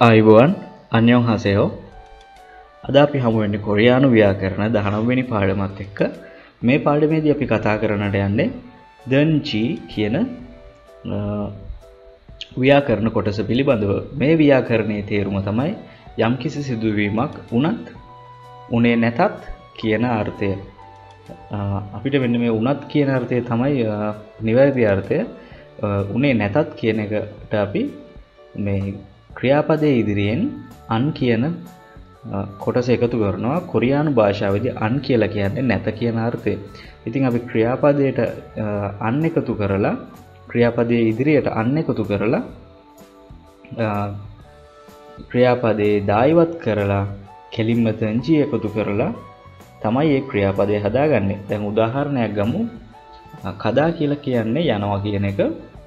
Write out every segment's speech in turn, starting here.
ආයුබෝවන් අන්‍යෝන්හසේෝ අද අපි හමු වෙන්නේ කොරියානු ව්‍යාකරණ 19 වෙනි පාඩමත් එක්ක මේ පාඩමේදී අපි කතා කරන්නට යන්නේ දන්ජි කියන ව්‍යාකරණ කොටස පිළිබඳව. මේ ව්‍යාකරණයේ තේරුම තමයි යම්කිසි සිදුවීමක් උනත් උනේ නැතත් කියන අර්ථය. අපිට මෙන්න මේ උනත් කියන අර්ථය තමයි නිවැරදි අර්ථය. උනේ නැතත් කියන එකට අපි මේ ක්‍රියාපදයේ ඉදිරියෙන් අන් කියන කොටස එකතු කරනවා. කොරියානු භාෂාවේදී අන් කියලා කියන්නේ නැත කියන අර්ථය. ඉතින් අපි ක්‍රියාපදයට අන් එකතු කරලා ක්‍රියාපදයේ ඉදිරියට අන් එකතු කරලා ක්‍රියාපදයේ දායවත් කරලා කෙලින්ම තංජි එකතු කරලා තමයි මේ ක්‍රියාපදය හදාගන්නේ. දැන් උදාහරණයක් ගමු. කදා කියලා කියන්නේ යනවා කියන එක.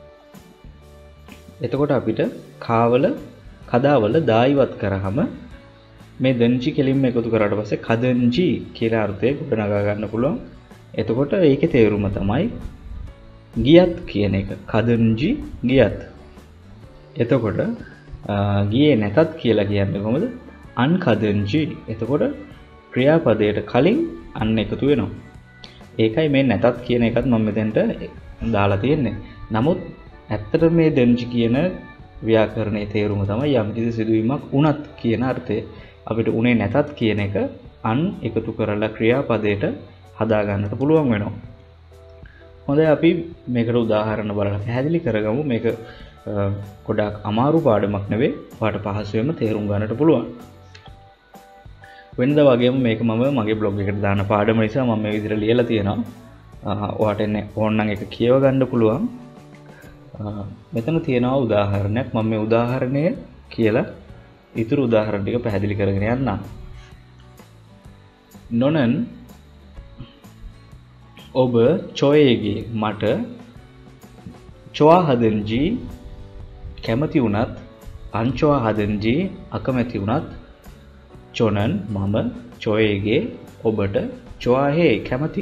එතකොට අපිට කාවල කදාවල දායවත් කරාම මේ දන්ජි කෙලින්ම එකතු කරාට පස්සේ කදන්ජි කියලා අර්ථය ගොඩනගා ගන්න පුළුවන්. එතකොට ඒකේ තේරුම තමයි ගියත් කියන එක. කදන්ජි ගියත්. එතකොට ගියේ නැතත් කියලා කියන්නේ කොහොමද? අන් කදන්ජි. එතකොට ක්‍රියාපදයට කලින් අන් එකතු වෙනවා. ඒකයි මේ නැතත් කියන එකත් මම මෙතෙන්ට දාලා තියෙන්නේ. නමුත් ඇත්තට මේ දන්ජි කියන ව්‍යාකරණයේ තේරුම තමයි යම්කිසි සිදුවීමක් උනත් කියන අර්ථය. අපිට උනේ නැතත් කියන එක අන් එකතු කරලා ක්‍රියාපදයට හදා ගන්නට පුළුවන් වෙනවා. හොඳයි අපි මේකට උදාහරණ බලලා පැහැදිලි කරගමු. මේක ගොඩාක් අමාරු පාඩමක් නෙවෙයි. ඔයාලට පහසුවෙන්ම තේරුම් ගන්නට පුළුවන්. වෙනදා වගේම මේක මම මගේ බ්ලොග් එකට දාන පාඩම නිසා මම මේ විදිහට ලියලා තියෙනවා. ඔයාලට එන්නේ ඕනනම් ඒක කියව ගන්න පුළුවන්. මෙතන තියෙනවා උදාහරණයක්. මම මේ උදාහරණය කියලා ඊතුරු උදාහරණ ටික පැහැදිලි කරගෙන යන්නම්. නොනන් ඔබ චොයේගේ මට චොවා හදන්ජි කැමති වුණත් අන්චොවා හදන්ජි අකමැති වුණත් චොනන් මම චොයේගේ ඔබට චොවාහේ කැමති.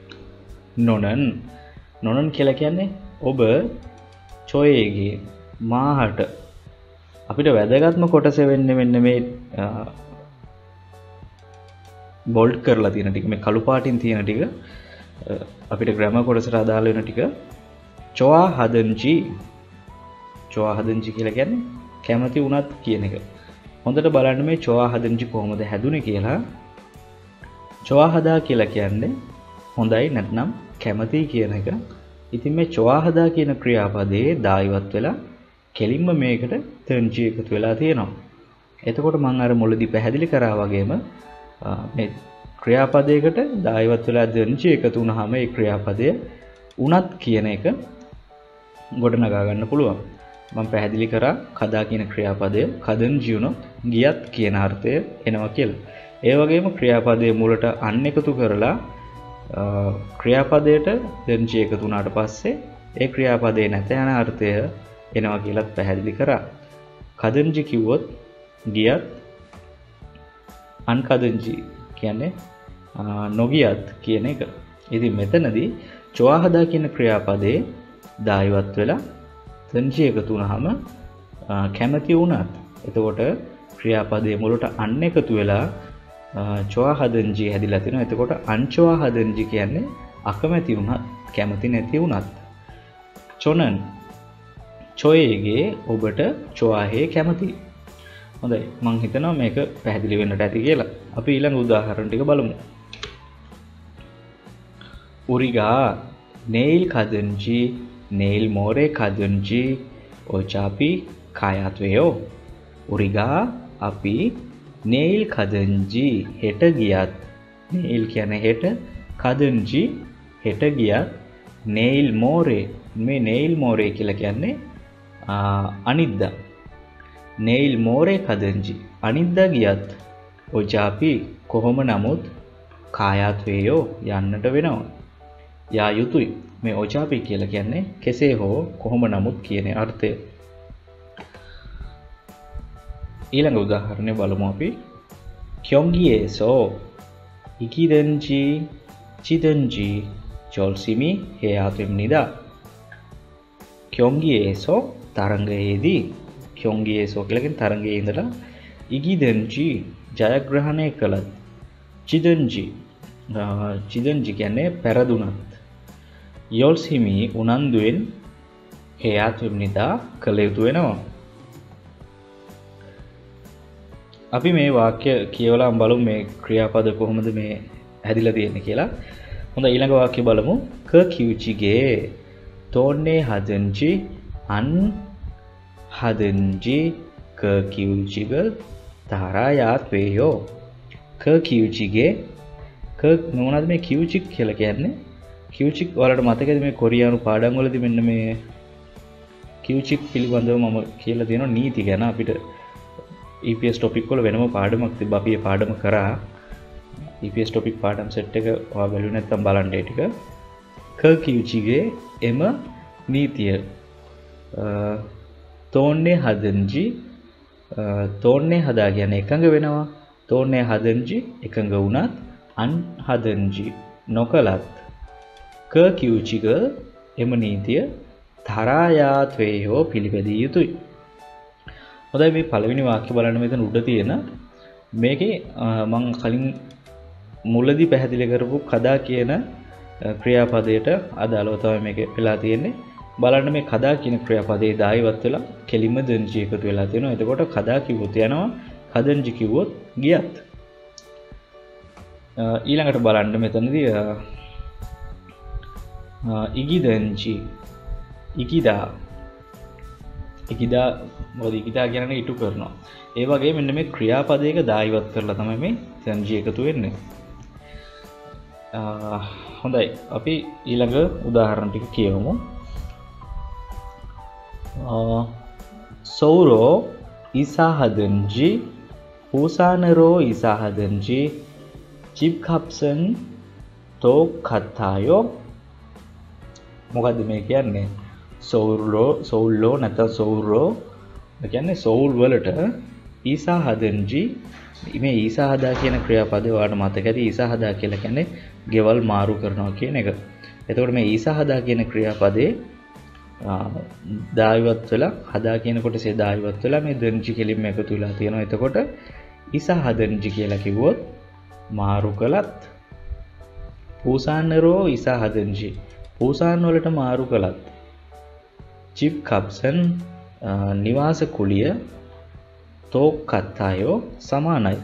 නොනන් කියලා කියන්නේ ඔබ චොයේගේ මාහට. අපිට වැදගත්ම කොටස වෙන්නේ මෙන්න මේ බෝල්ඩ් කරලා තියෙන ටික, මේ කළු පාටින් තියෙන ටික අපිට ග්‍රැමර් කොටසට අදාළ වෙන ටික. චොවා හදන්ජි. චොවා හදන්ජි කියලා කියන්නේ කැමති වුණත් කියන එක. හොඳට බලන්න මේ චොවා හදන්ජි කොහොමද හැදුනේ කියලා. චොවා හදා කියලා කියන්නේ හොඳයි නැත්නම් කැමති කියන එක. ඉතින් මේ චොවා හදා කියන ක්‍රියාපදයේ දායවත් වෙලා කෙලින්ම මේකට තන්ජි එකතු වෙලා තියෙනවා. එතකොට මම අර මුලදී පැහැදිලි කරා වගේම මේ ක්‍රියාපදයකට දායවත් වෙලා තන්ජි එකතු වුනහම ඒ ක්‍රියාපදය උනත් කියන එක ගොඩනගා ගන්න පුළුවන්. මම පැහැදිලි කරා කදා කියන ක්‍රියාපදය කදන්ජි වුණොත් ගියත් කියන අර්ථය එනවා කියලා. ඒ වගේම ක්‍රියාපදයේ මුලට අන් එකතු කරලා ක්‍රියාපදයට දන්ජි එකතු වුණාට පස්සේ ඒ ක්‍රියාපදේ නැත යන අර්ථය එනවා කියලාත් පැහැදිලි කරා. කදන්ජි කිව්වොත් ගියත් අන් කදන්ජි කියන්නේ නොගියත් කියන එක. ඉතින් මෙතනදී චොවා හදා කියන ක්‍රියාපදේ දායවත් වෙලා දන්ජි එකතු වුණාම කැමති වුණත්. එතකොට ක්‍රියාපදයේ මුලට අන් එකතු වෙලා චොවා හදන්ජි හැදිලා තිනවා. එතකොට අන්චොවා හදන්ජි කියන්නේ අකමැති වුණත් කැමති නැති වුණත්. චොනන් චොයේගේ ඔබට චොවාහේ කැමති. හොඳයි මම හිතනවා මේක පැහැදිලි වෙන්නට ඇති කියලා. අපි ඊළඟ උදාහරණ ටික බලමු. උරිගා 네일 가든지 내일 모레 가든지 어차피 가야 돼요. 우리가 අපි 네일 가든지 හෙට ගියත් 네일 කියන්නේ හෙට 가든지 හෙට ගියත් 네일 모레 මේ 네일 모레 කියලා කියන්නේ අනිද්දා. 네일 모레 가든지 අනිද්දා ගියත් ඔජාපි කොහොම නමුත් කායත් වේයෝ යන්නට වෙනවා. යා යුතුයි. මේ ඔජාපි කියලා කියන්නේ කෙසේ හෝ කොහොම නමුත් කියන අර්ථය. ඊළඟ උදාහරණය බලමු අපි. 경기에서 이기든지 지든지 열심히 해야 됩니다. 경기에서 තරඟයේදී kyongiesෝ කියලා කියන තරංගයේ ඉඳලා ඉගිදෙන්ජි ජයග්‍රහණය කළත් චිදෙන්ජි කියන්නේ පෙරදුනත් යොල්සිමි උනන්දුවෙන් එයාත් වෙනිදා කළ යුතු වෙනවා. අපි මේ වාක්‍ය කියවලා බලමු මේ ක්‍රියාපද කොහොමද මේ හැදිලා තියෙන්නේ කියලා. හොඳ ඊළඟ වාක්‍ය බලමු. ක කිව්චිගේ තෝන්නේ හදන්ජි අන් හදන්ජි ක කිව්චිග තාරායාත් වේයෝ. ක කිව්චිගේ ක මොනවද මේ කිව්චික් කියලා කියන්නේ? කිව්චික් වලට මතකද මේ කොරියානු පාඩම් වලදී මෙන්න මේ කිව්චික් පිළිබඳව මම කියලා දෙනවා නීති ගැන. අපිට EPS topic වල වෙනම පාඩමක් තිබ්බා. අපි ඒ පාඩම කරා. EPS topic පාඩම් සෙට් එක ඔයා බැලුවේ නැත්නම් බලන්න ඒ ටික. ක කිව්චිගේ එම නීතිය තෝන්නේ හදන්ජි තෝන්නේ හදා කියන්නේ එකඟ වෙනවා. තෝන්නේ හදන්ජි එකඟ වුණත් අන් හදන්ජි නොකලත් ක කිව්චිග එම නීතිය තරායාත් වේයෝ පිළිපැදිය යුතුයි. හොඳයි මේ පළවෙනි වාක්‍ය බලන්න මෙතන උඩ තියෙන මේකේ මම කලින් මුලදී පැහැදිලි කරපු කදා කියන ක්‍රියාපදයට අදාළව තමයි මේක වෙලා තියෙන්නේ. බලන්න මේ කදා කියන ක්‍රියාපදයේ දායවත් වෙලා කෙලින්ම දන්ජි එකතු වෙලා තියෙනවා. එතකොට කදා කිව්වොත් යනවා, කදන්ජි කිව්වොත් ගියත්. ඊළඟට බලන්න මෙතනදී ඉගිදන්ජි ඉකිදා මොකද ඉකිදා කියන්නේ ඉටු කරනවා. ඒ වගේ මෙන්න මේ ක්‍රියාපදයක දායවත් කරලා තමයි මේ දන්ජි එකතු වෙන්නේ. හොඳයි අපි ඊළඟ උදාහරණ ටික කියවමු. සෞරෝ ඉසහදන්ජි හුසානරෝ ඉසහදන්ජි චිප්කප්සන් තෝ කත්තායෝ. මොකද්ද මේ කියන්නේ? සෞල්ලෝ නැත්නම් සෞරෝ කියන්නේ සෞල් වලට ඉසහදන්ජි මේ ඊසහදා කියන ක්‍රියාපදේ ඔයාලට මතක ඇති. ඊසහදා කියලා කියන්නේ ගෙවල් මාරු කරනවා කියන එක. එතකොට මේ ඊසහදා කියන ක්‍රියාපදේ දායවත් වෙලා හදා කියන කොටසේ දායවත් වෙලා මේ දන්ජි කෙලින්ම එකතු වෙලා තියෙනවා. එතකොට ඊසහදන්ජි කියලා කිව්වොත් මාරු කළත් පූසානරෝ ඊසහදන්ජි පූසාන වලට මාරු කළත් චිප් කප්සන් නිවාස කුලිය තෝක් කත්තායෝ සමානයි.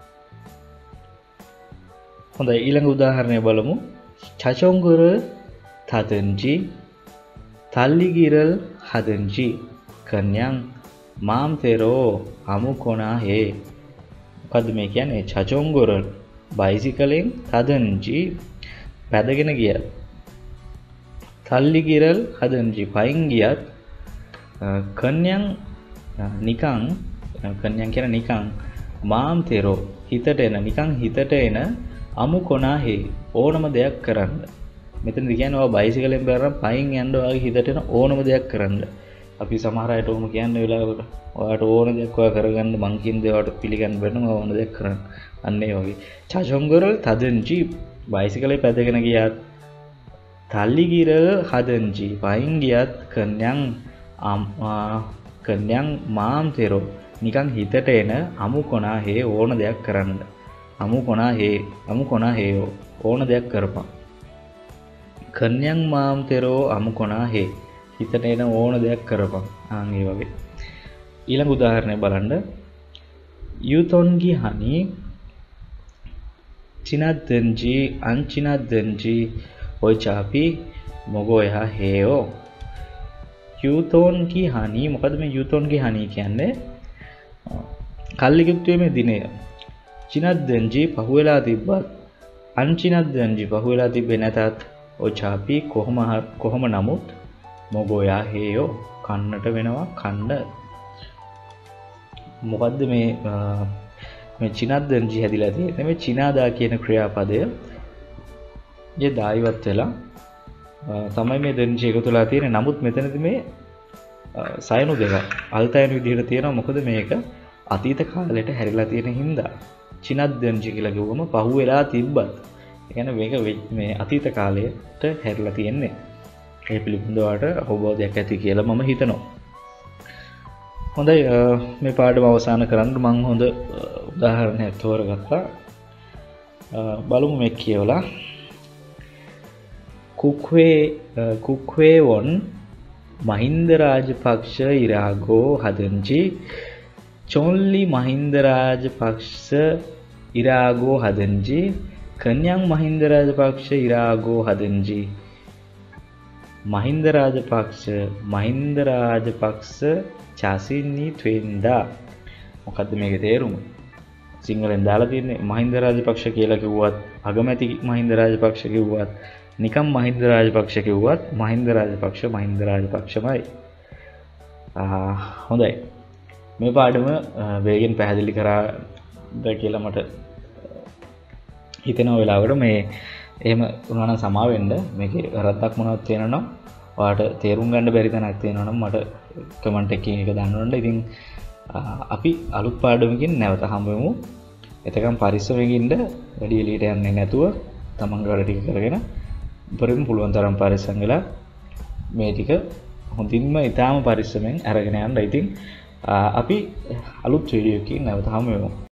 හොඳයි ඊළඟ උදාහරණය බලමු. චචොංගර තදන්ජි තල්ලිගිරල් හදන්ජි කන්‍යං මාම්තෙරෝ අමුකොනා හේ. මොකද්ද මේ කියන්නේ? චචොංගරල් බයිසිකලෙන් තදන්ජි පැදගෙන ගියත් තල්ලිගිරල් හදන්ජි පයින් ගියත් කන්‍යං නිකං කන්‍යං කියන නිකං මාම්තෙරෝ හිතට එන නිකං හිතට එන අමුකොනා හේ ඕනම දෙයක් කරන්න. මෙතනදී කියන්නේ ඔයා බයිසිකලෙන් බැලරම් පයින් යන්න ඔයාගේ හිතට එන ඕනම දෙයක් කරන්න. අපි සමහර අයට ඕම කියන්නේ වෙලාවකට ඔයාට ඕන දෙයක් ඔයා කරගන්න මං කියන දේ ඔයාට පිළිගන්න බැන්න ඕන දෙයක් කරන්න. අන්න ඒ වගේ. චචොංගරල් තදන්ජි බයිසිකලේ පැදගෙන ගියත් තල්ලිගිරල් හදන්ජි පයින් ගියත් කන්‍යං මාම්තෙරෝ නිකන් හිතට එන අමුකොනා හේ ඕන දෙයක් කරන්න. අමුකොනා හේයෝ ඕන දෙයක් කරපන්. කන්‍යං මාම්තෙරෝ අමුකොනා හේ හිතට එන ඕන දෙයක් කරපන්. ආන් ඒ වගේ. ඊළඟ උදාහරණය බලන්න. යුතොන්ගි හනි චිනද්දන්ජි අන්චිනද්දන්ජි ඔයිචාපි මොගෝයා හේයෝ. යුතොන්ගි හනි මොකද මේ යුතොන්ගි හනි කියන්නේ? කල්ලිකුත්වයේ දිනය. චිනද්දන්ජි පහුවෙලා තිබ්බත් අන්චිනද්දන්ජි පහුවෙලා තිබෙන්නේ නැතත් ඔචාපි කොහොම නමුත් මොගෝයා හේයෝ කන්නට වෙනවා කණ්ඩ. මොකද්ද මේ චිනද්දන්ජි හැදිලා තියෙන්නේ? මේ චිනාදා කියන ක්‍රියාපදය જે දායවත් වෙලා තමයි මේ දන්ජි එකතුලා තියෙන්නේ. නමුත් මෙතනදී මේ සයනු දෙක අල්තයන විදිහට තියෙනවා. මොකද මේක අතීත කාලයට හැරිලා තියෙන හින්දා චිනද්දන්ජි කියලා කිව්වම පහුවෙලා තිබ්බත් ඒ කියන්නේ මේක මේ අතීත කාලයට හැරිලා තියෙන්නේ. ඒ පිළිබඳවට අවබෝධයක් ඇති කියලා මම හිතනවා. හොඳයි මේ පාඩම අවසන් කරන්න මම හොඳ උදාහරණයක් තෝරගත්තා. බලමු මේ කියවලා. குக்வேவொன் மஹிந்த ராஜபக்ஷ இராகோ ஹதஞ்சி சோன்லி மஹிந்த ராஜபக்ஷ இராகோ ஹதஞ்சி கன்யாங் மஹிந்த ராஜபக்ஷ இராகோ ஹதஞ்சி මහින්ද රාජපක්ෂ චාසින්නී ත්වෙන්දා. මොකද්ද මේකේ තේරුම? සිංහලෙන් දාලා තියෙන්නේ මහින්ද රාජපක්ෂ කියලා කිව්වත්, අගමැති මහින්ද රාජපක්ෂ කිව්වත්, නිකම් මහින්ද රාජපක්ෂ කිව්වත් මහින්ද රාජපක්ෂමයි. හොඳයි. මේ පාඩම වේගෙන් පැහැදිලි කරාද කියලා මට හිතෙන වෙලාවකට මේ එහෙම වුණා නම් සමා වෙන්න. මේකේ වැරද්දක් මොනවද තියෙනවා නම් ඔයාලට තේරුම් ගන්න බැරි තැනක් තියෙනවා නම් මට කමෙන්ට් එකකින් ඒක දාන්න. ඉතින් අපි අලුත් පාඩමකින් නැවත හම්බ වෙමු. එතකම් පරිස්සමෙන් ඉන්න, වැඩි එළියට යන්නේ නැතුව තමන්ගේ වැඩ ටික කරගෙන උපරිම පුළුවන් තරම් පරිස්සම් වෙලා මේ ටික හොඳින්ම ඊටාම පරිස්සමෙන් අරගෙන යන්න. ඉතින් අපි අලුත් වීඩියෝ එකකින් නැවත හම්බ වෙමු.